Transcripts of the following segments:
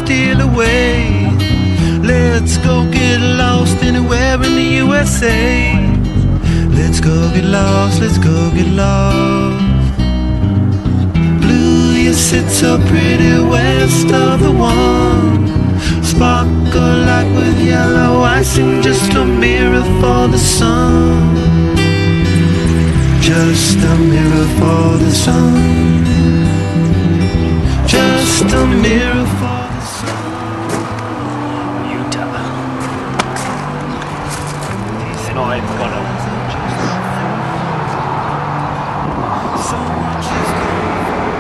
steal away. Let's go get lost anywhere in the USA. Let's go get lost, let's go get lost. Blue, you sit so pretty west of the one. Sparkle like with yellow icing, just a mirror for the sun. Just a mirror for the sun. Just a mirror for the sun. Utah. They're not even gonna. So much is gone.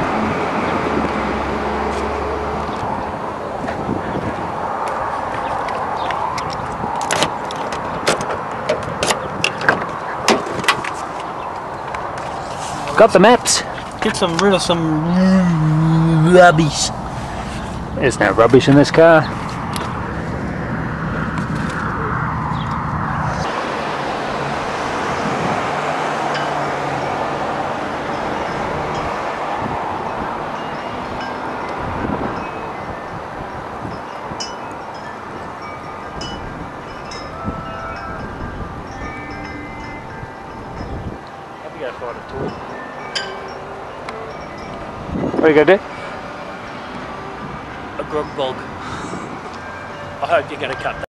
Got the maps. Get some rid of some rubbish. There's no rubbish in this car. Have you got for the tour? What are you gonna do? A grog bog. I hope you're going to cut that.